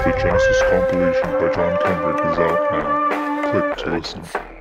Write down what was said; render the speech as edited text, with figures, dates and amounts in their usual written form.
The Genesis compilation by John Kendrick is out now. Click to listen.